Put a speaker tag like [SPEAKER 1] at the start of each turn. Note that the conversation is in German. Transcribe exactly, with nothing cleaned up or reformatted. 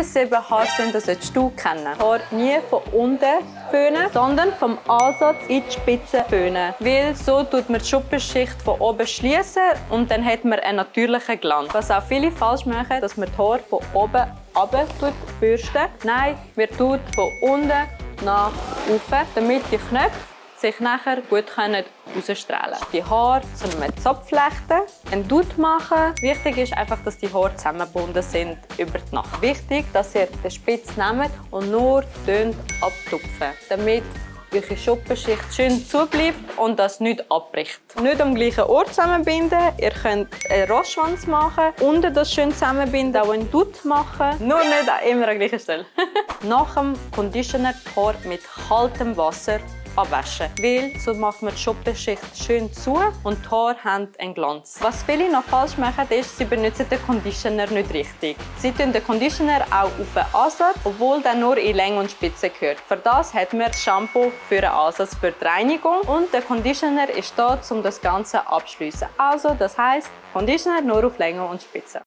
[SPEAKER 1] bis sieben Haare sind, das solltest du kennen. Haar nie von unten föhnen, sondern vom Ansatz in die Spitze föhnen. Weil so tut man die Schuppenschicht von oben schließen und dann hat man einen natürlichen Glanz. Was auch viele falsch machen, dass man die Haare von oben runter bürsten. Nein, wir tun von unten nach oben, damit die Knöpfe sich nachher gut herausstrahlen können. Die Haare zu einem Zopf flechten, einen Dutt machen. Wichtig ist einfach, dass die Haare zusammengebunden sind über die Nacht. Wichtig, dass ihr den Spitz nehmt und nur abtupfen, damit eure Schuppenschicht schön zubleibt und das nicht abbricht. Nicht am gleichen Ort zusammenbinden. Ihr könnt einen Rossschwanz machen, unten das schön zusammenbinden, auch einen Dutt machen. Nur nicht immer an der gleichen Stelle. Nach dem Conditioner die Haare mit kaltem Wasser abwaschen, weil so macht man die Schuppenschicht schön zu und die Haare haben einen Glanz. Was viele noch falsch machen, ist, sie benutzen den Conditioner nicht richtig. Sie tun den Conditioner auch auf den Ansatz, obwohl der nur in Länge und Spitze gehört. Für das hat man das Shampoo für den Ansatz für die Reinigung und der Conditioner ist da, um das Ganze abzuschliessen. Also, das heisst, Conditioner nur auf Länge und Spitze.